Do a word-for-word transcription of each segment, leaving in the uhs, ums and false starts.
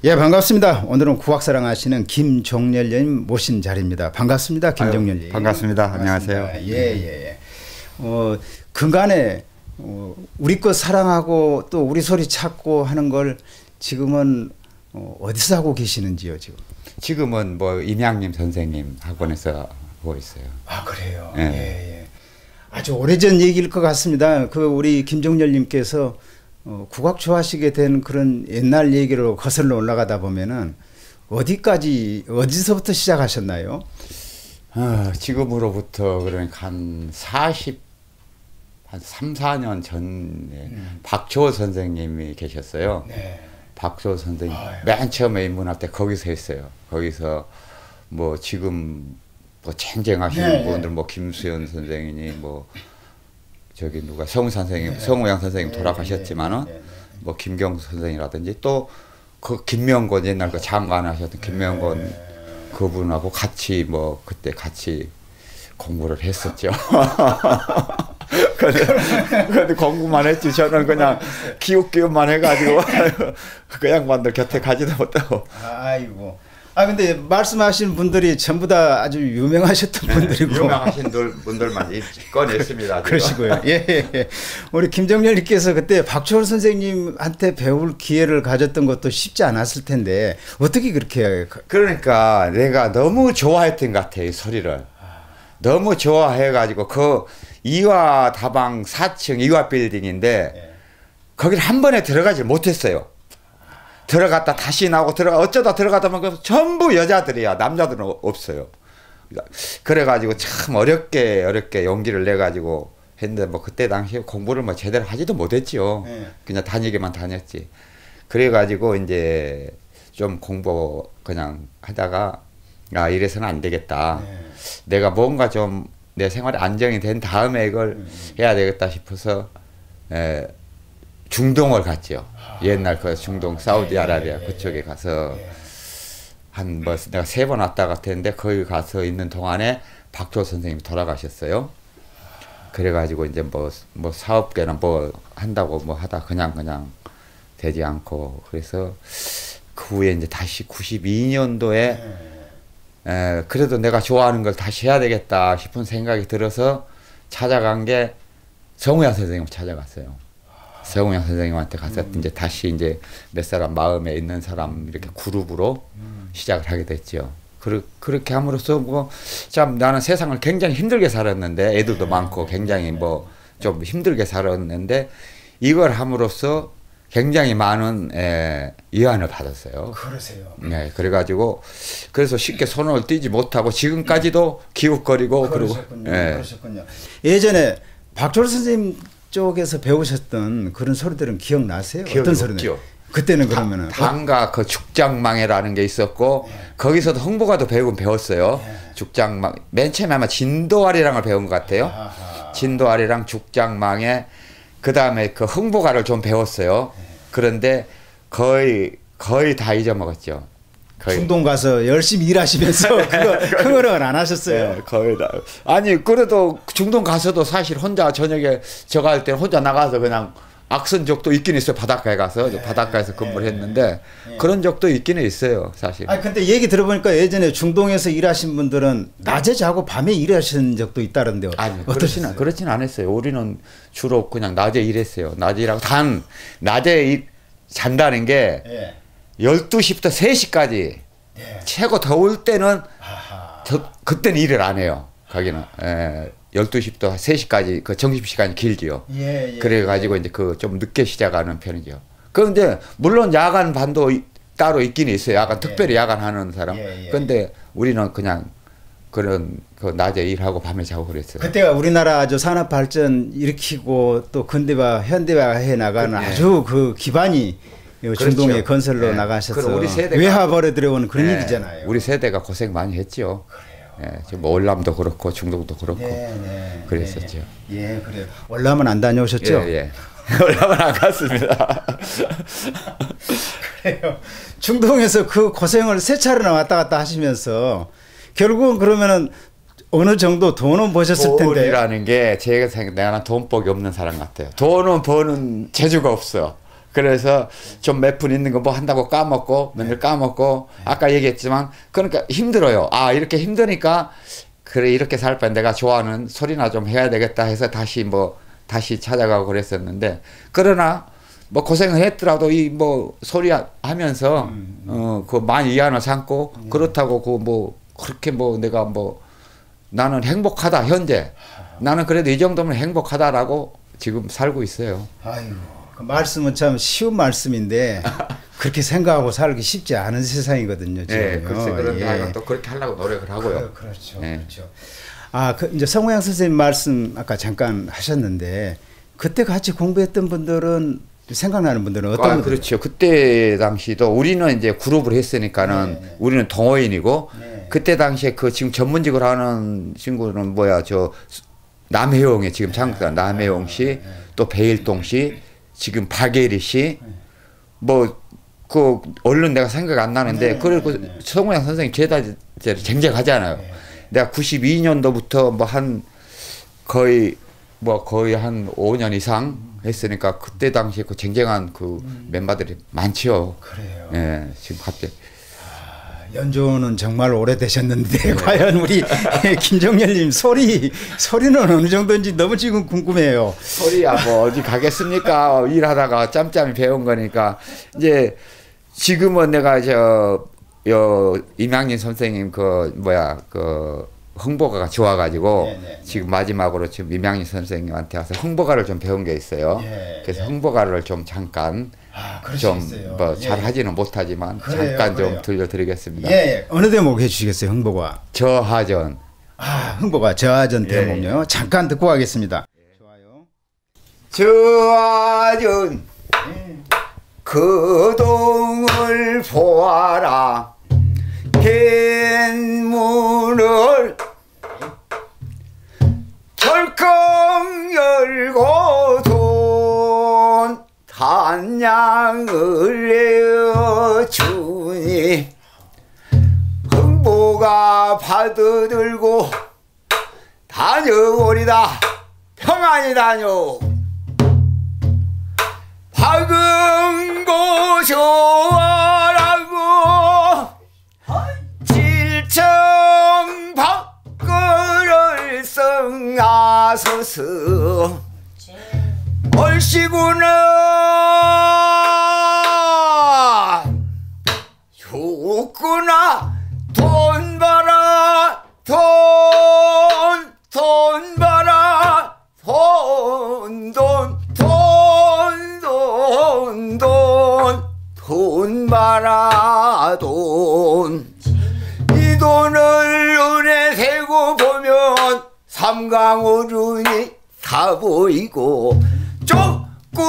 예, 반갑습니다. 오늘은 국악사랑 하시는 김종렬님 모신 자리입니다. 반갑습니다, 김종렬님. 반갑습니다. 안녕하세요. 예, 예, 예. 어, 근간에 어, 우리 것 사랑하고 또 우리 소리 찾고 하는 걸 지금은 어, 어디서 하고 계시는지요, 지금? 지금은 뭐 임양림 선생님 학원에서 하고 있어요. 아, 그래요. 예. 예, 예. 아주 오래전 얘기일 것 같습니다. 그 우리 김종렬님께서 어, 국악 좋아하시게 된 그런 옛날 얘기로 거슬러 올라가다 보면은 어디까지 어디서부터 시작하셨나요? 어, 지금으로부터 그러니까 한 사십, 한 삼, 사 년 전에 음. 박초호 선생님이 계셨어요. 네. 박초호 선생님 아유. 맨 처음에 입문할 때 거기서 했어요. 거기서 뭐 지금 뭐 쟁쟁하시는 네, 분들 네. 뭐 김수현 선생이니 뭐 저기 누가 성우 선생님, 네. 성우양 선생님 돌아가셨지만은 네, 네, 네, 네. 뭐 김경수 선생이라든지 또 그 김명곤 옛날 그 장관 하셨던 김명곤 네. 그분하고 같이 뭐 그때 같이 공부를 했었죠. 근데, 근데 공부만 했지 저는 그냥 기웃기웃만 해가지고 그 양반들 곁에 가지도 못하고. 아이고. 아 근데 말씀하신 분들이 전부 다 아주 유명하셨던 네, 분들이고 유명하신 분들만 꺼냈습니다. 그러시고요. 예, 예. 우리 김종렬님께서 그때 박초월 선생님한테 배울 기회를 가졌던 것도 쉽지 않았을 텐데 어떻게 그렇게? 그러니까 내가 너무 좋아했던 것 같아요, 이 소리를. 너무 좋아해가지고 그 이화 다방 사 층 이화 빌딩인데 예. 거기를 한 번에 들어가지 못했어요. 들어갔다 다시 나오고 들어가 어쩌다 들어가다 보면 전부 여자들이야. 남자들은 없어요. 그래가지고 참 어렵게 어렵게 용기를 내가지고 했는데 뭐 그때 당시에 공부를 뭐 제대로 하지도 못했지요. 네. 그냥 다니기만 다녔지. 그래가지고 이제 좀 공부 그냥 하다가 아 이래서는 안 되겠다. 네. 내가 뭔가 좀 내 생활이 안정이 된 다음에 이걸 음. 해야 되겠다 싶어서 에, 중동을 갔죠. 아, 옛날 그 중동 사우디아라비아 예, 예, 그쪽에 예, 가서 예. 한 뭐 내가 세 번 왔다 갔는데 거기 가서 있는 동안에 박초호 선생님이 돌아가셨어요. 그래가지고 이제 뭐 뭐 사업계나 뭐 한다고 뭐 하다 그냥 그냥 되지 않고 그래서 그 후에 이제 다시 구십이 년도에 예. 에, 그래도 내가 좋아하는 걸 다시 해야 되겠다 싶은 생각이 들어서 찾아간 게 정우양 선생님을 찾아갔어요. 서영양 선생님한테 가서 음. 이제 다시 이제 몇 사람 마음에 있는 사람 이렇게 그룹으로 음. 시작을 하게 됐죠. 그, 그렇게 함으로써 뭐 참 나는 세상을 굉장히 힘들게 살았는데 애들도 네. 많고 굉장히 뭐 좀 힘들게 살았는데 이걸 함으로써 굉장히 많은 에, 위안을 받았어요. 그러세요. 네, 그래가지고 그래서 쉽게 손을 떼지 못하고 지금까지도 기웃거리고 그러셨군요. 그러고. 예. 그러셨군요. 예전에 박초월 선생님 쪽에서 배우셨던 그런 소리들은 기억나세요? 어떤 소리들? 그때는 그러면은 당가 그 죽장망해라는 게 있었고 네. 거기서도 홍보가도 배우긴 배웠어요. 네. 죽장망 맨 처음에 아마 진도아리랑을 배운 것 같아요. 아하. 진도아리랑 죽장망해 그 다음에 그 흥보가를 좀 배웠어요. 네. 그런데 거의 거의 다 잊어먹었죠. 거의. 중동 가서 열심히 일하시면서 그거 흥얼흥얼 안 하셨어요. 네, 거의 다. 아니 그래도 중동 가서도 사실 혼자 저녁에 저거 할 때 혼자 나가서 그냥 악선 적도 있긴 있어요. 바닷가에 가서 네, 바닷가에서 근무를 네, 했는데 네. 그런 적도 있기는 있어요, 사실. 아 근데 얘기 들어보니까 예전에 중동에서 일하신 분들은 낮에 자고 밤에 일하신 적도 있다던데요. 아니 그렇지는 그렇지는 않았어요. 우리는 주로 그냥 낮에 일했어요. 낮에 일하고 단 낮에 일, 잔다는 게. 네. 열두 시부터 세 시까지 네. 최고 더울 때는 더, 그때는 일을 안 해요. 거기는 에, 열두 시부터 세 시까지 그 점심시간이 길지요. 예, 예, 그래가지고 예. 이제 그 좀 늦게 시작하는 편이죠. 그런데 물론 야간 반도 이, 따로 있긴 있어요. 야간 예. 특별히 야간하는 사람. 예, 예. 그런데 우리는 그냥 그런 그 낮에 일하고 밤에 자고 그랬어요. 그때가 우리나라 아주 산업 발전 일으키고 또 근대화 현대화해 나가는 그, 아주 그 기반이 중동의 그렇죠. 건설로 네. 나가셔서 우리 외화벌에 들어오는 그런 네. 일이잖아요. 우리 세대가 고생 많이 했죠. 그래요. 네. 지금 월남도 그렇고 중동도 그렇고 네, 네, 그랬었죠. 네. 예, 그래요. 월남은 안 다녀오셨죠? 예, 예. 월남은 안 갔습니다. 그래요. 중동에서 그 고생을 세 차례나 왔다 갔다 하시면서 결국은 그러면은 어느 정도 돈은 버셨을 텐데. 돈이라는 게 제가 생각 내가 돈복이 없는 사람 같아요. 돈은 버는 재주가 없어. 그래서 좀 몇 분 있는 거 뭐 한다고 까먹고 맨날 까먹고 아까 얘기했지만 그러니까 힘들어요. 아 이렇게 힘드니까 그래 이렇게 살 바엔 내가 좋아하는 소리나 좀 해야 되겠다 해서 다시 뭐 다시 찾아가고 그랬었는데 그러나 뭐 고생을 했더라도 이 뭐 소리 하면서 음, 음. 어 그 많이 위안을 삼고 음. 그렇다고 그 뭐 그렇게 뭐 내가 뭐 나는 행복하다 현재 나는 그래도 이 정도면 행복하다라고 지금 살고 있어요. 아이고 그 말씀은 참 쉬운 말씀인데 그렇게 생각하고 살기 쉽지 않은 세상이거든요. 지금. 네, 글쎄 그런데 예. 또 그렇게 하려고 노력을 하고요. 그, 그렇죠, 네. 그렇죠. 아, 그 이제 성우양 선생님 말씀 아까 잠깐 하셨는데 그때 같이 공부했던 분들은 생각나는 분들은 어떤 아, 분들? 그렇죠. 그때 당시도 우리는 이제 그룹을 했으니까는 네, 네. 우리는 동호인이고 네. 그때 당시에 그 지금 전문직을 하는 친구는 뭐야 저 남혜용이 지금 창극단 남혜용 씨, 또 배일동 씨, 지금 박예리 씨, 뭐 그 얼른 내가 생각 안 나는데 그리고 성우양 선생님 제자제를 쟁쟁하잖아요. 내가 구십이 년도부터 뭐 한 거의 뭐 거의 한 오 년 이상 했으니까 그때 당시에 그 쟁쟁한 그 멤버들이 많지요. 그래요. 예, 지금 갑자기. 연주는 정말 오래되셨는데 네. 과연 우리 김정렬님 소리 소리는 어느 정도인지 너무 지금 궁금해요. 소리야 뭐 어디 가겠습니까? 일하다가 짬짬이 배운 거니까 이제 지금은 내가 저 요 임양진 선생님 그 뭐야 그 흥보가가 좋아가지고 네, 네, 네. 지금 마지막으로 지금 임양진 선생님한테 와서 흥보가를 좀 배운 게 있어요. 네, 그래서 네. 흥보가를 좀 잠깐. 아, 좀 뭐 잘하지는 예. 못하지만 그래요, 잠깐 그래요. 좀 들려드리겠습니다. 예, 예. 어느 대목 해주시겠어요, 흥보가? 저하전. 아, 흥보가 저하전 예, 대목요. 예. 잠깐 듣고 가겠습니다. 예. 좋아요. 저하전 예. 그동을 보아라 빈문을 철컥 열고 돈 한양을 내어주니 흥보가 받아들고 다녀오리다 평안히 다녀 박은 고쇼하라고 칠청 밖을 성하소서 얼씨구나 좋구나 돈 벌어 돈 돈 벌어 돈 돈 돈 돈 돈 돈 벌어 돈 이 돈을 눈에 세고 보면 삼강오륜이 다 보이고 조금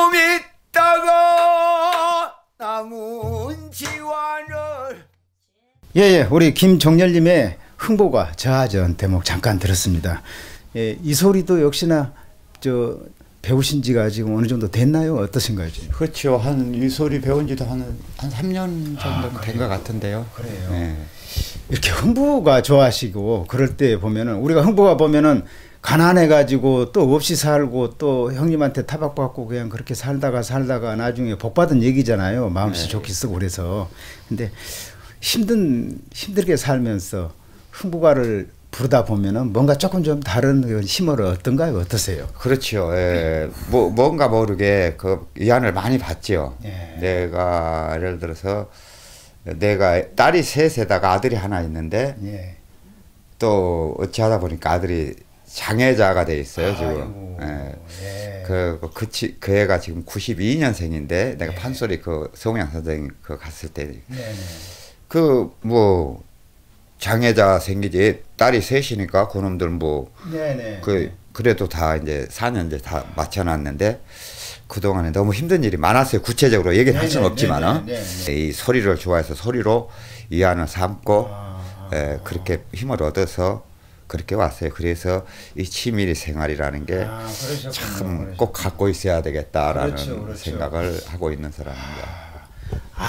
있다가 남은 지환을 예예 우리 김정렬님의 흥보가 저하전 대목 잠깐 들었습니다. 예, 이 소리도 역시나 저 배우신 지가 지금 어느 정도 됐나요? 어떠신가요? 지금? 그렇죠. 한 이 소리 배운 지도 한 한 삼 년 정도 아, 된 것 같은데요. 그래요. 네. 이렇게 흥부가 좋아하시고 그럴 때 보면은 우리가 흥부가 보면은 가난해 가지고 또 없이 살고 또 형님한테 타박받고 그냥 그렇게 살다가 살다가 나중에 복받은 얘기잖아요. 마음씨 네. 좋게 쓰고 그래서. 근데 힘든 힘들게 살면서 흥부가를 부르다 보면은 뭔가 조금 좀 다른 힘을 어떤가요? 어떠세요? 그렇죠. 예. 뭐 뭔가 모르게 그 위안을 많이 받죠. 예. 내가 예를 들어서 내가 딸이 셋에다가 아들이 하나 있는데 예. 또 어찌하다 보니까 아들이 장애자가 돼 있어요. 지금. 예. 예. 그, 그, 그, 치, 그 애가 지금 구십이 년생인데 내가 예. 판소리 그 성우양 선생님 그 갔을 때 그 뭐 장애자 생기지 딸이 셋이니까 그놈들 뭐 그 그래도 다 이제 사 년 이제 다 맞춰놨는데 그 동안에 너무 힘든 일이 많았어요. 구체적으로 얘기를 할 수는 없지만 이 소리를 좋아해서 소리로 위안을 삼고 아, 에, 그렇게 힘을 얻어서 그렇게 왔어요. 그래서 이 치밀이 생활이라는 게 참 꼭 아, 갖고 있어야 되겠다라는 그렇죠, 그렇죠. 생각을 하고 있는 사람입니다.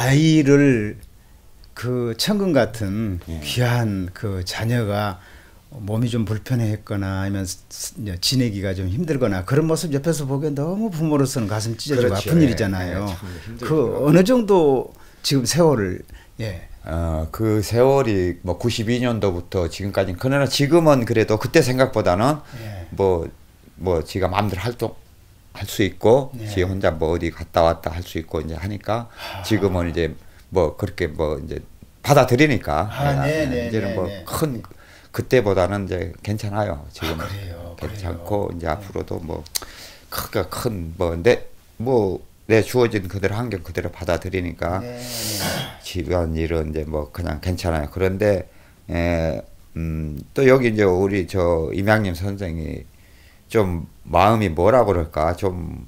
아이를 그 천금 같은 예. 귀한 그 자녀가 몸이 좀 불편했거나 아니면 지내기가 좀 힘들거나 그런 모습 옆에서 보기엔 너무 부모로서는 가슴 찢어지고 그렇죠. 아픈 예, 일이잖아요. 예, 그 어느 정도 지금 세월을 예. 어, 그 세월이 뭐 구십이 년도부터 지금까지 그러나 지금은 그래도 그때 생각보다는 예. 뭐, 뭐 지가 마음대로 활동 할 수 있고 예. 지 혼자 뭐 어디 갔다 왔다 할 수 있고 이제 하니까 지금은 이제 뭐 그렇게 뭐 이제 받아들이니까 아, 네, 네, 이제는 네, 뭐 네. 큰 그때보다는 이제 괜찮아요. 지금 아, 그래요, 괜찮고 그래요. 이제 네. 앞으로도 뭐 크게 큰뭐내 뭐 내 주어진 그대로 환경 그대로 받아들이니까 네, 네. 집안 일은 이제 뭐 그냥 괜찮아요. 그런데 에, 음, 또 여기 이제 우리 저 임양님 선생이 좀 마음이 뭐라 그럴까 좀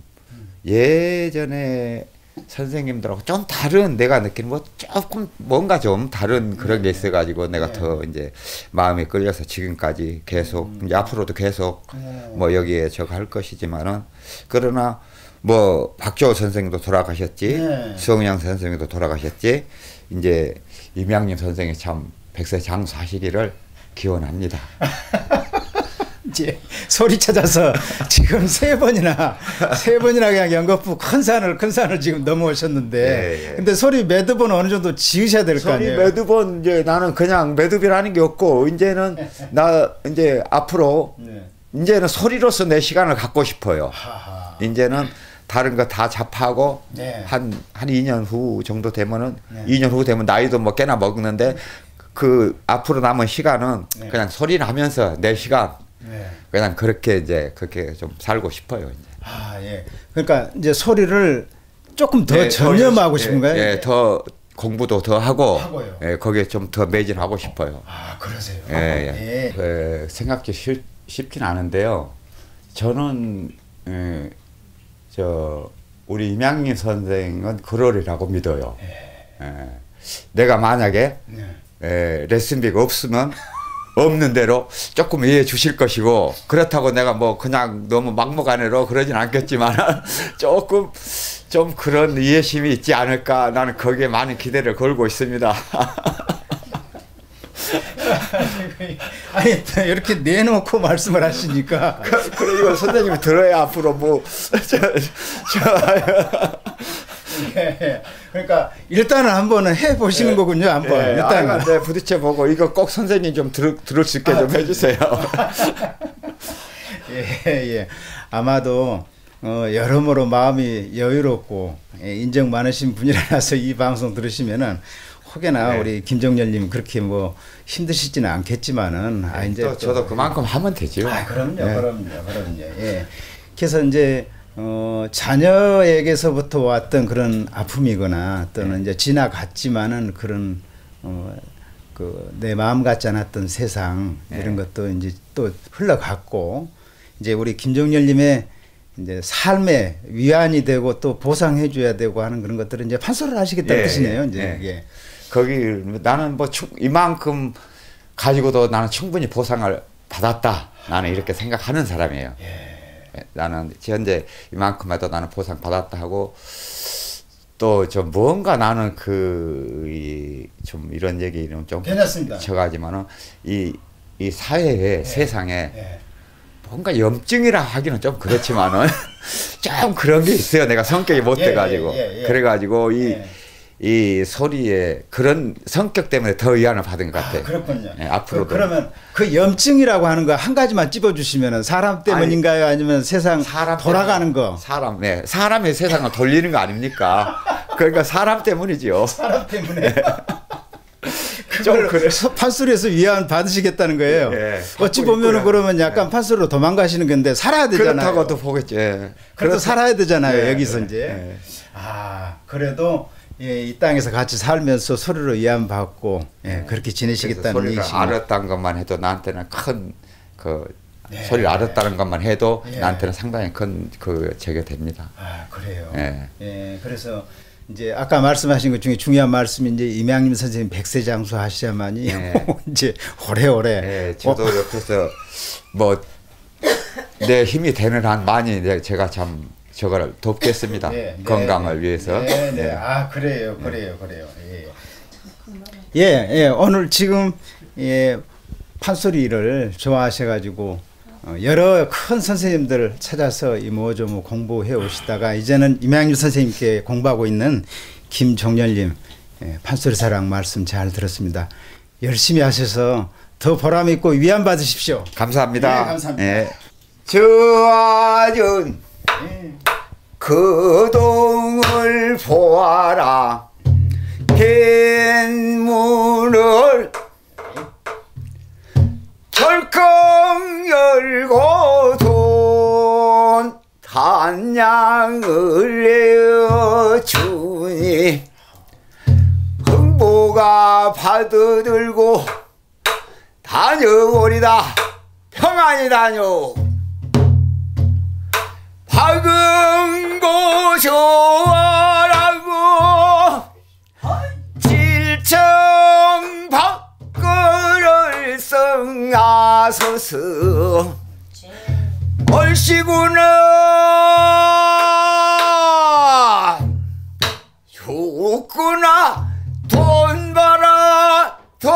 예전에 선생님들하고 좀 다른 내가 느끼는 뭐 조금 뭔가 좀 다른 그런 게 있어가지고 내가 더 이제 마음이 끌려서 지금까지 계속 이제 앞으로도 계속 뭐 여기에 저거 할 것이지만은 그러나 뭐 박주호 선생님도 돌아가셨지 네. 수영양 선생님도 돌아가셨지 이제 임양님 선생이 참 백세 장수하시기를 기원합니다. 이제 소리 찾아서 지금 세 번이나 세 번이나 그냥 연거푸 큰 산을 큰 산을 지금 넘어오셨는데 예, 예. 근데 소리 매듭은 어느 정도 지으셔야 될 거 소리 아니에요. 매듭은 이제 나는 그냥 매듭이라는 게 없고 이제는 나 이제 앞으로 네. 이제는 소리로서 내 시간을 갖고 싶어요. 하하. 이제는 다른 거 다 잡하고 네. 한 한 이 년 후 정도 되면은 네. 이 년 후 되면 나이도 뭐 꽤나 먹는데 그 앞으로 남은 시간은 네. 그냥 소리 나면서 내 시간 네. 그냥 그렇게 이제 그렇게 좀 살고 싶어요. 이제. 아 예. 그러니까 이제 소리를 조금 더 네, 전념하고 더, 싶은 거예요. 예, 예, 더 공부도 더 하고 하고요. 예, 거기에 좀 더 매진하고 싶어요. 아 그러세요. 예, 예. 예, 생각지 쉽, 쉽진 않은데요. 저는 예, 저 우리 임양림 선생은 그러리라고 믿어요. 예. 내가 만약에 네. 예, 레슨비가 없으면 없는 대로 조금 이해해 주실 것이고 그렇다고 내가 뭐 그냥 너무 막무가내로 그러진 않겠지만 조금 좀 그런 이해심이 있지 않을까 나는 거기에 많은 기대를 걸고 있습니다. 아니 이렇게 내놓고 말씀을 하시니까 그래 이거 선생님이 들어야 앞으로 뭐 저, 저, 예. 그러니까 일단은 한번은 해 보시는 예. 거군요. 한번 예, 일단은 아이고, 네, 부딪혀 보고 이거 꼭 선생님 좀 들, 들을 수 있게 좀 해주세요. 예, 예. 아마도 어, 여러모로 마음이 여유롭고 예, 인정 많으신 분이라서 이 방송 들으시면은 혹여나 네. 우리 김정렬님 그렇게 뭐 힘드시지는 않겠지만은 아 이제 또 저도 그만큼 하면 되죠. 아 그럼요, 네. 그럼요, 그럼요. 예. 그래서 이제 어, 자녀에게서부터 왔던 그런 아픔이거나 또는 이제 지나갔지만은 그런 어, 그 내 마음 같지 않았던 세상 이런 네. 것도 이제 또 흘러갔고 이제 우리 김정렬님의 이제 삶에 위안이 되고 또 보상해 줘야 되고 하는 그런 것들은 이제 판소를 하시겠다는 예, 뜻이네요. 예, 이제 예. 이게. 거기 나는 뭐 충, 이만큼 가지고도 나는 충분히 보상을 받았다. 나는 이렇게 생각하는 사람이에요. 예. 나는 현재 이만큼 해도 나는 보상 받았다 하고 또 좀 뭔가 나는 그 좀 이런 얘기는 좀 괜찮습니다. 쳐가지만은 이 이 사회에 예. 세상에 예. 뭔가 염증이라 하기는 좀 그렇지만은 좀 그런 게 있어요. 내가 성격이 못 예, 돼가지고 예, 예, 예. 그래가지고 이 예. 이 소리에 그런 성격 때문에 더 위안을 받은 것 같아요. 아, 그렇군요. 예, 앞으로도. 그, 그러면 그 염증이라고 하는 거 한 가지만 찝어주시면은 사람 때문인가요? 아니면 세상 사람 돌아가는 때문에, 거? 사람, 네, 사람의 세상을 돌리는 거 아닙니까? 그러니까 사람 때문이지요. 사람 때문에. 좀 그걸 판소리에서 위안 받으시겠다는 거예요. 예, 어찌 갖고 보면은 있고요. 그러면 약간 예. 판소리로 도망가시는 건데 살아야 되잖아요. 그렇다고도 보겠죠. 예. 그래도 살아야 되잖아요. 예, 여기서 예, 이제. 예. 아 그래도 예, 이 땅에서 같이 살면서 소리로 위안 받고 예, 그렇게 지내시겠다는 소리를 얘기시죠. 알았다는 것만 해도 나한테는 큰 그 네. 소리를 알았다는 것만 해도 예. 나한테는 상당히 큰 그 제게 됩니다. 아 그래요. 예. 예, 그래서 이제 아까 말씀하신 것 중에 중요한 말씀이 이제 임양림 선생님 백세 장수 하셔야만이 예. 이제 오래오래. 예, 저도 옆에서 뭐 내 힘이 되는 한 많이 이제 제가 참 저거를 돕겠습니다. 네, 건강을 네, 위해서. 네, 네. 네. 아 그래요, 그래요, 그래요. 예, 예, 예. 오늘 지금 예 판소리를 좋아하셔가지고 어, 여러 큰 선생님들 찾아서 이모저모 공부해 오시다가 이제는 임양일 선생님께 공부하고 있는 김종렬님 예, 판소리 사랑 말씀 잘 들었습니다. 열심히 하셔서 더 보람 있고 위안 받으십시오. 감사합니다. 네, 감사합니다. 예. 저아준 예. 그 동을 보아라 빈문을 철컥 열고 돈 단양을 내어 주니 흥보가 받아들고 다녀오리다 평안히 다녀 박은 고쇼하라고 칠청 밖을 성하소서 얼씨구나 좋구나 돈 봐라 돈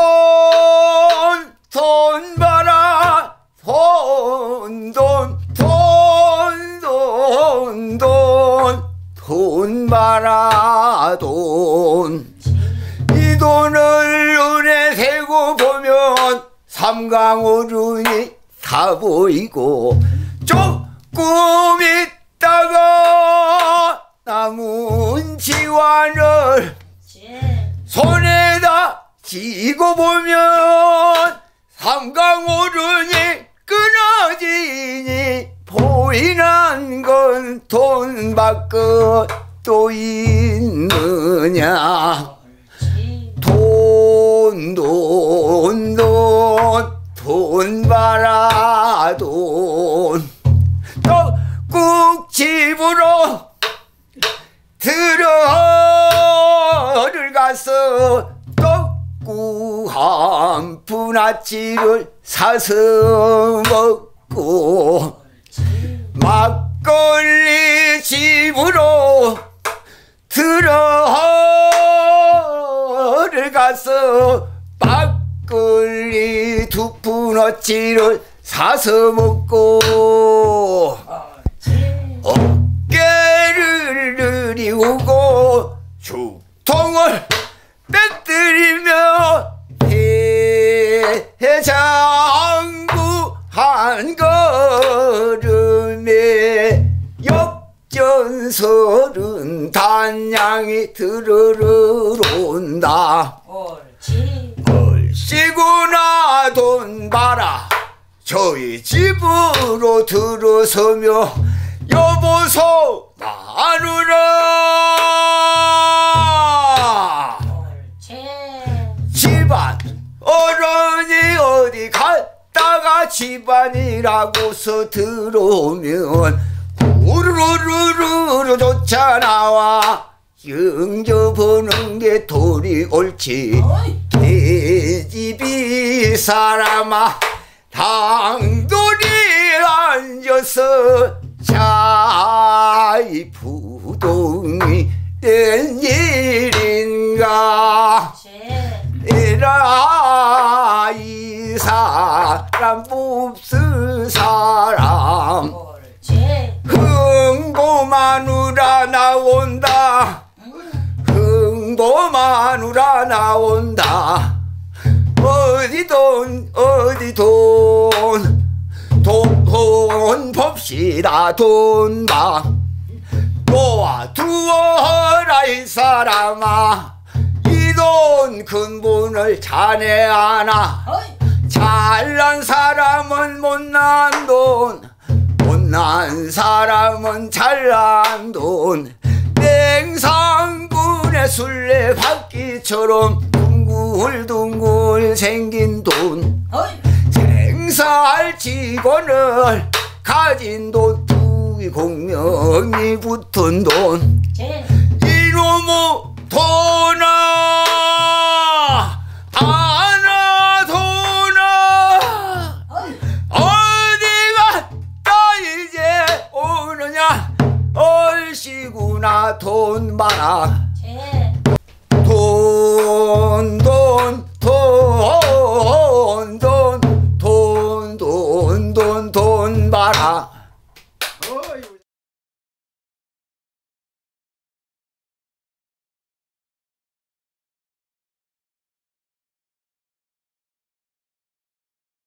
돈 봐라 돈 돈 돈 돈 돈 돈 봐라 돈 이 돈을 눈에 세고 보면 삼강오륜이 다 보이고 조금 있다가 남은 지환을 손에다 쥐고 보면 삼강오륜이 끊어지니 보이는 건 돈밖에 또 있느냐 돈 돈 돈 돈 봐라 돈 떡국 집으로 들어를 가서 떡국 한 푼아치를 사서 먹고 막걸리 집으로 들어를 가서 막걸리 두 푼어치를 사서 먹고 어깨를 들이우고 죽통을 빼뜨리며 해장구 한 걸음에 역전설은 단양이 들으러 온다 얼씨구나 돈 봐라 저희 집으로 들어서며 여보소 마누라 집안 어른이 어디 갔다가 집안이라고서 들어오면 우르르르르 쫓아나와 영접하는 게 도리 옳지 계집이 사람아 당돌이 앉아서 자이 부동이 된 일인가 에라 이 사람 몹쓸 사람 흥보마누라 나온다 흥보마누라 나온다 어디 돈 어디 돈 돈, 돈 봅시다 돈봐 놓아두어라 이 사람아 이 돈 근본을 자네 아나 잘난 사람은 못난 돈 못난 사람은 잘난 돈 냉상군의 술래바퀴처럼 둥글둥글 생긴 돈 생살 직원을 가진 돈 두기 공명이 붙은 돈 이놈의 돈아